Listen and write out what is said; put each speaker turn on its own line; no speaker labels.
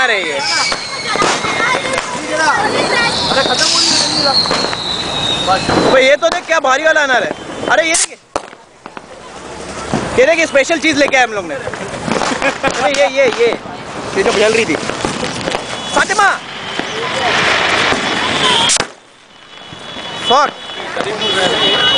अनार है ये।
अरे खत्म हो
गई ये तो देख क्या भारी वाला अनार है। अरे ये देखिए स्पेशल चीज लेके आए हम लोग ने। अरे ये जो जल रही थी फातिमा। फक